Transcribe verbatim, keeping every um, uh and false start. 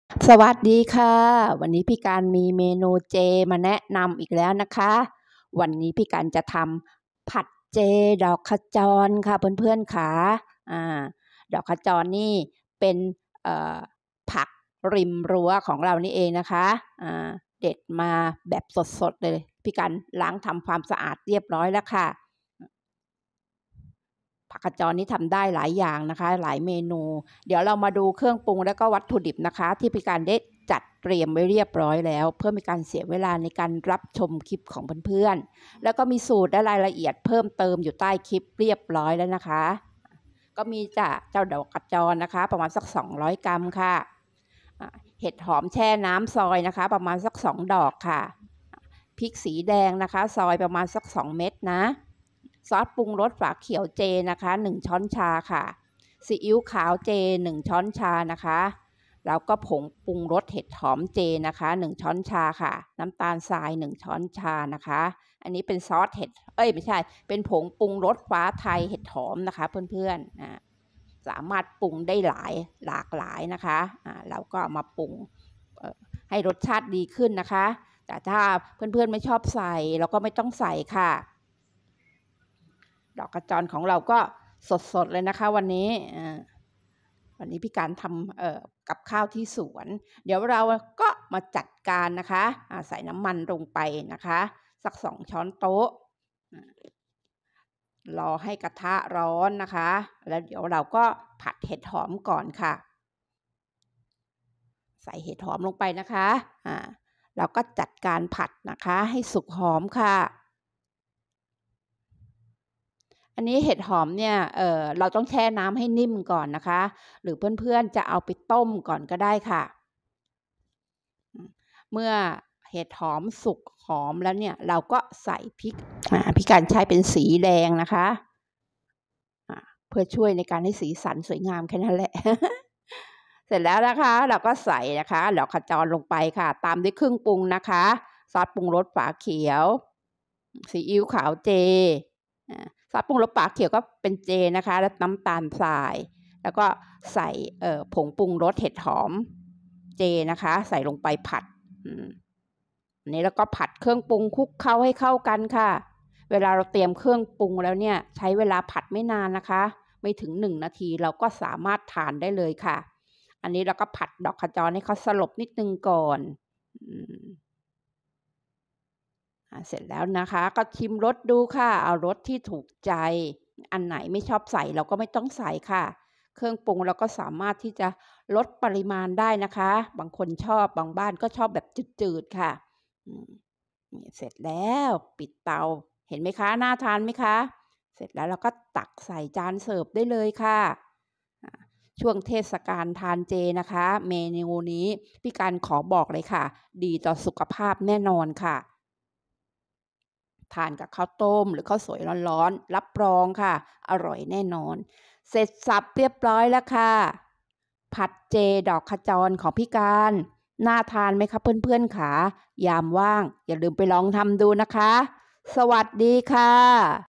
สวัสดีค่ะวันนี้พี่การมีเมนูเจมาแนะนำอีกแล้วนะคะวันนี้พี่การจะทำผัดเจดอกขจรค่ะเพื่อนๆค่ะอ่าดอกขจรนี่เป็นผักริมรั้วของเรานี่เองนะคะอ่าเด็ดมาแบบสดๆเลยพี่การล้างทำความสะอาดเรียบร้อยแล้วค่ะผักขจรนี่ทำได้หลายอย่างนะคะหลายเมนูเดี๋ยวเรามาดูเครื่องปรุงแล้วก็วัตถุดิบนะคะที่พี่การได้จัดเตรียมไว้เรียบร้อยแล้วเพื่อไม่การเสียเวลาในการรับชมคลิปของเพื่อนๆแล้วก็มีสูตรและรายละเอียดเพิ่มเติมอยู่ใต้คลิปเรียบร้อยแล้วนะคะก็มีจะเจ้าดอกขจรนะคะประมาณสักสองร้อยกรัมค่ะเห็ดหอมแช่น้ำซอยนะคะประมาณสักสองดอกค่ะพริกสีแดงนะคะซอยประมาณสักสองเม็ดนะซอสปรุงรสฝาเขียวเจนะคะหนึ่งช้อนชาค่ะซีอิ๊วขาวเจหนึ่งช้อนชานะคะแล้วก็ผงปรุงรสเห็ดหอมเจนะคะหนึ่งช้อนชาค่ะน้ำตาลทรายหนึ่งช้อนชานะคะอันนี้เป็นซอสเห็ดเอ้ยไม่ใช่เป็นผงปรุงรสฟ้าไทยเห็ดหอมนะคะเพื่อนๆนะสามารถปรุงได้หลายหลากหลายนะคะอ่าเราก็มาปรุงให้รสชาติดีขึ้นนะคะแต่ถ้าเพื่อนๆไม่ชอบใส่เราก็ไม่ต้องใส่ค่ะดอกกระจรของเราก็สดๆเลยนะคะวันนี้วันนี้พี่การทำกับข้าวที่สวนเดี๋ยวเราก็มาจัดการนะคะใส่น้ำมันลงไปนะคะสักสองช้อนโต๊ะรอให้กระทะร้อนนะคะแล้วเดี๋ยวเราก็ผัดเห็ดหอมก่อนค่ะใส่เห็ดหอมลงไปนะคะอ่าเราก็จัดการผัดนะคะให้สุกหอมค่ะอันนี้เห็ดหอมเนี่ยเอ่อเราต้องแช่น้ำให้นิ่มก่อนนะคะหรือเพื่อนๆจะเอาไปต้มก่อนก็ได้ค่ะเมื่อเห็ดหอมสุกหอมแล้วเนี่ยเราก็ใส่พริกพี่การใช้เป็นสีแดงนะคะเพื่อช่วยในการให้สีสันสวยงามแค่นั้นแหละ เสร็จแล้วนะคะเราก็ใส่นะคะดอกขจรลงไปค่ะตามด้วยเครื่องปรุงนะคะซอสปรุงรสฝาเขียวซีอิ๊วขาวเจซอสปรุงรสฝาเขียวก็เป็นเจนะคะแล้วน้ำตาลทรายแล้วก็ใส่ผงปรุงรสเห็ดหอมเจนะคะใส่ลงไปผัดอันนี้แล้วก็ผัดเครื่องปรุงคลุกเข้าให้เข้ากันค่ะเวลาเราเตรียมเครื่องปรุงแล้วเนี่ยใช้เวลาผัดไม่นานนะคะไม่ถึงหนึ่งนาทีเราก็สามารถทานได้เลยค่ะอันนี้เราก็ผัดดอกขจรให้เขาสลบนิดนึงก่อนเสร็จแล้วนะคะก็ชิมรสดูค่ะเอารสที่ถูกใจอันไหนไม่ชอบใส่เราก็ไม่ต้องใส่ค่ะเครื่องปรุงเราก็สามารถที่จะลดปริมาณได้นะคะบางคนชอบบางบ้านก็ชอบแบบจืดๆค่ะเสร็จแล้วปิดเตาเห็นไหมคะน่าทานไหมคะเสร็จแล้วเราก็ตักใส่จานเสิร์ฟได้เลยค่ะช่วงเทศกาลทานเจนะคะเมนูนี้พี่การขอบอกเลยค่ะดีต่อสุขภาพแน่นอนค่ะทานกับข้าวต้มหรือข้าวสวยร้อนๆรับรองค่ะอร่อยแน่นอนเสร็จสับเรียบร้อยแล้วค่ะผัดเจดอกขจรของพี่การน่าทานไหมคะเพื่อนๆค่ะยามว่างอย่าลืมไปลองทำดูนะคะสวัสดีค่ะ